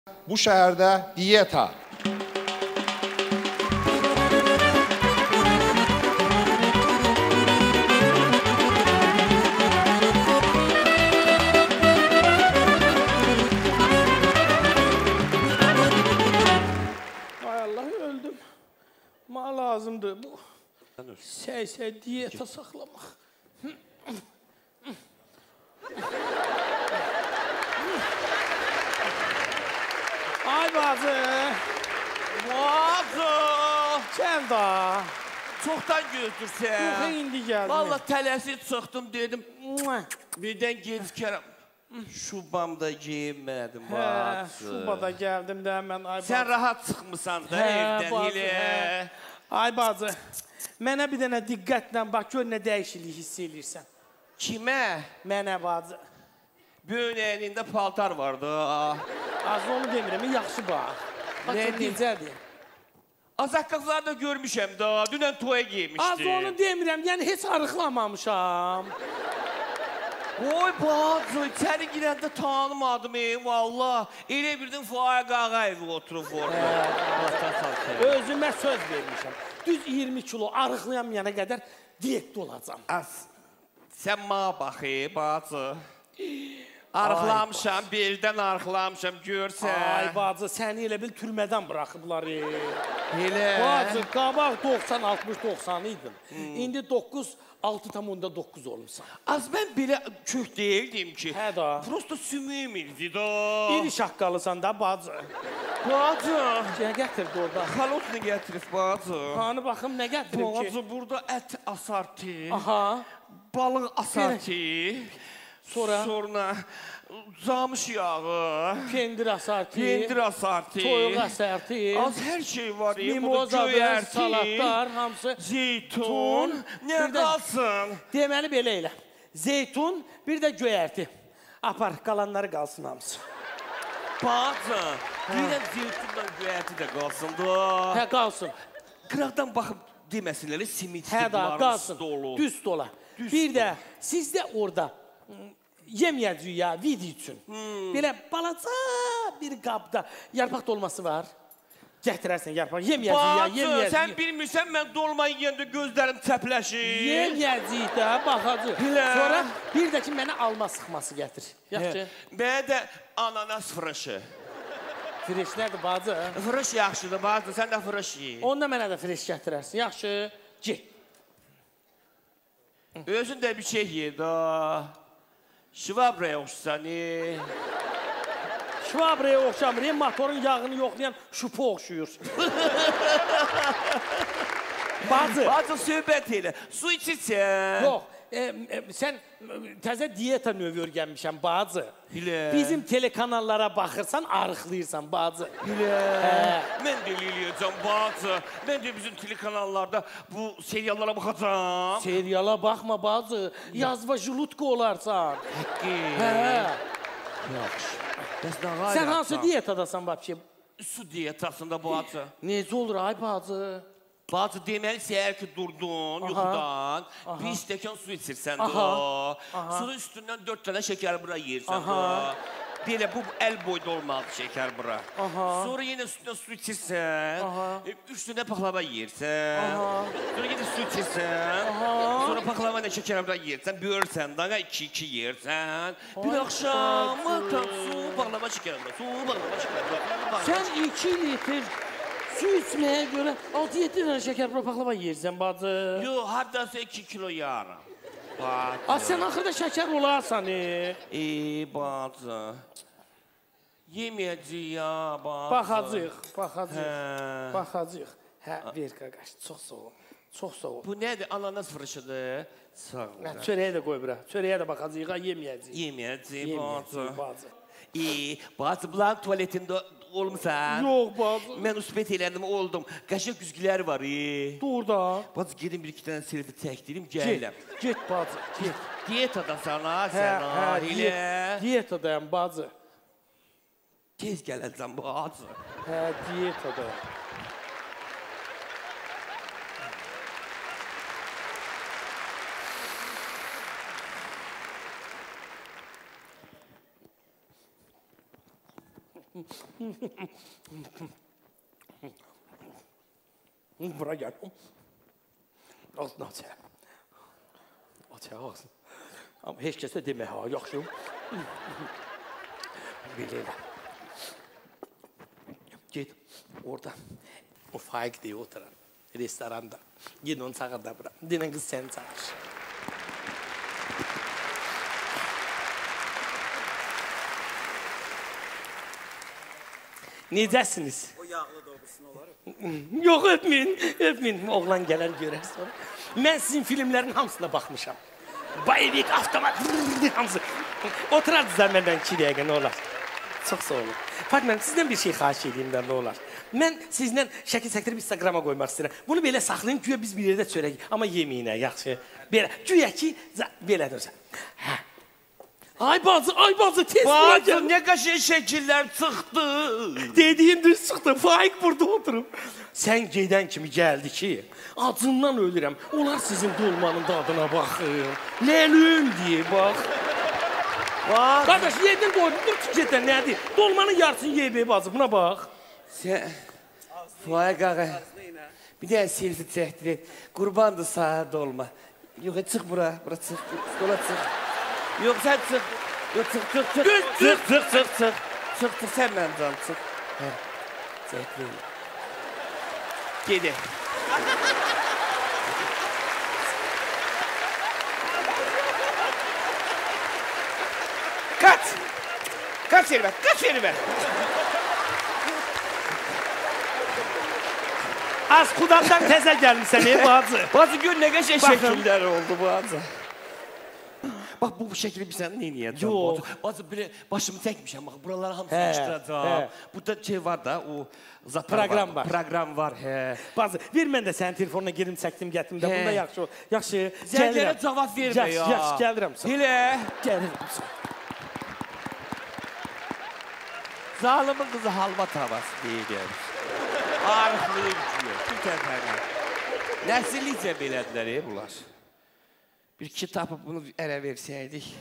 Bu şəhərdə diyeta. Ay Allah, öldüm. Mal lazımdı bu. Diyeta saklamaq. Ay bacı. Bacı. Gəl da. Çoxdan gözlürsən. Yox, indi gəldim. Vallahi tələsik çıxdım dedim. Birdən gecikərəm. Şubamda geyinmədim bacı. Şubada gəldim də mən. Sən rahat çıxmısan da evdən elə. Ay bacı, mənə bir dənə diqqətlə bax, gör nə dəyişiklik hiss edirsən. Kimə? Mənə bacı. Böyünəyində paltar vardı. Az onu demirəm, yaxşı bax. Bax, necədir? Azəqqazları da görmüşəm da, dünən toya giymişdim. Az onu demirəm, yəni heç arıqlamamışam. Oy bacı, içəri girəndə tanımadım valla. Elə birdən Faiq Ağayev oturub orada. Özümə söz vermişəm. Düz 20 kilo arıqlayamayana qədər diyetdə olacam. Sən mənə bax, bacı. Arıqlamışam, beldən arıqlamışam, görsən. Ay bacı, səni elə bil türmədən buraxıblar. Elə. Bacı, qabaq 90-60-90 idin. İndi 6,9 olmuşsan. Az mən belə kök deyildim ki. Hə da. Prosto sümüyüm ildi da. İri şaqqalısan da bacı. Bacı. Nə gətirdi orada? Xalot nə gətirib bacı? Hanı baxım, nə gətirib ki? Bacı, burada ət asartı. Aha. Balıq asartı. Sonra camış yağı. Pendir asartı. Pendir asartı. Toyuq asartı. Az hər şey var. Mimozadır, salatlar, hamısı. Zeytun. Nə qalsın? Deməli belə elə. Zeytun, bir də göyərti. Apar, qalanları qalsın hamısı. Bacı, deyirəm zeytunla göyərti də qalsın da. Hə, qalsın. Qıraqdan baxıb deməsinlər, simit stolları dolu. Düz stola. Bir də sizdə orada yeməyəcək ya, video üçün. Belə balaca bir qabda yarpaq dolması var. Gətirərsən yarpaq, yeməyəcək ya, yeməyəcək. Bacı, sən bilmirsən, mən dolmayı yiyəndə gözlərim çəpləşir. Yeməyəcək də, baxacaq. Sonra bir də ki, mənə alma sıxması gətir. Yaxşı. Mənə də ananas fırışı. Freş nədir, bacı? Fırış yaxşıdır, bacı, sən də fırış yiyin. Onda mənə də freş gətirərsin. Yaxşı, get. Özün də bir şey yiyir da. Şvabraya oxşusan. Şvabraya oxşamır, motorun yağını yoxlayan şupa oxşuyur. Bacı. Bacı, söhbət elə. Su içirsən. Yox, sən təzə diyeta növü örgənmişəm, bacı. Bilə. Bizim telekanallara baxırsan, arıqlayırsan, bacı. Bilə. Mən də eləyəcəm, bacı. Mən də bizim telekanallarda bu seriallara baxacam. Seriala baxma, bacı. Yazva julutka olarsan. Həqqi. Yaxşı. Sən hansı diyetadasan, babşi? Su diyetasında, bacı. Necə olur, ay bacı? Bacı, deməli, səhər ki, durdun yuxudan, bir stəkan su içirsən da. Sonra üstündən 4 dənə şəkər bura yeyirsən da. Belə, bu əl boyda olmalıdır şəkər bura. Sonra yenə üstündən su içirsən, 3 dənə paxlava yeyirsən. Sonra yenə su içirsən, sonra paxlava ilə şəkər bura yeyirsən, bölürsən da, 2-2 yeyirsən. Bir axşam, su, paxlava şəkər bura, su, paxlava şəkər bura. Sən 2 litr su içməyə görə 6-7 dənə şəkər bura paxlava yeyirsən, bacı. Yox, haddasa 2 kilo yarım. Sən axırda şəkər olarsan, bacı. Yeməyəcək ya, bacı. Baxacaq. Hə, ver qaqaş, çox sağ ol. Çox sağ ol. Bu nədir? Ananas fırışıdır. Sağ ol. Çörəyə də qoy bura. Çörəyə də baxacaq, yeməyəcək. Yeməyəcək, bacı. Bacı, bunların tualetində olmuşsan. Yox, bacı. Mən usbət elədim, oldum. Qaşıq güzgülər var. Dur da. Bacı, gedin 1-2 dənə selfie çəkdirim, gələm. Get, bacı, get. Diyetadasan ha, sən ha, elə. Diyetadayım, bacı. Tez gələcəm, bacı. Hə, diyetadayım. Bura gel. Ağzını aç. Aç ağzını. Ama heç kəsə demə ha, yaxşı. Belə elə. Git orada. O Faik diye oturan restoranda. Gidin onu çağırda bura. Dinen kız seni çağır. Necəsiniz? O yağlı doğrusun olar. Yox, öpməyin, öpməyin. Oğlan gələr görər sonra. Mən sizin filmlərin hamısına baxmışam. Bayevik, avtomat, hamısı. Oturardınızlar məndən 2 dəqiqə, nə olar? Çox sağ olun. Fatma, sizdən bir şey xahiş edeyim də, nə olar? Mən sizdən şəkil çəkdirib Instagrama qoymaq istəyirəm. Bunu belə saxlayın, güya biz bir yerdə çörək, amma yeməyinə, yaxşı. Belə, güya ki, belə dönsən. Hə. Ay bacı, tez bura Bacı, gəl. nə qəşəng şəkillər çıxdı. Dediğin düz çıxdı, Faik burada oturub. Sən gedən kimi gəldi ki, acından ölürəm. Onlar sizin dolmanın dadına baxın. Ləlüm deyə bax. Bacı, Qardaş, yedin doydun, dur tüketən nədir? Dolmanın yarısını yeyib bacı, buna bax. sən... Faik ağa, bir dənə selfie çəkdir. Qurbandır sağa dolma. Yox, çıx bura çıx. Dola çıx. Yox, sən çıx. Yox, çıx. Çıx, sən mənim canım, çıx. Hə, çəkdir. Gedək. Kaç! Kaç yerime, kaç yerime! Az Kudam'dan teze gelmişsən, bacı. Bazı gün ne qəşəng Baxın. şəkillər oldu bu azı. Bax, bu şəkili bir sən neyniyəcəm? Yox. Bazı belə başımı çəkmişəm, bax, buraları hamısını Hə, açdıracam. hə. Burada şey var da, o zatlar Proqram var. Proqram var, hə. Bacı, ver mən də sənin telefonuna girim, çəkdim, gətirim də. Hə. Bunda yaxşı, yaxşı. Zənglərə cavab vermə ya. Yaxşı, gəlirəm. Elə. Gəlirəm. Zalimin qızı halva tavası deyilmiş. Arıqlıyım diyor, bir tərəfələ. Nəsillicə belədilər bunlar. Bir kitapı bunu ərə versəydik.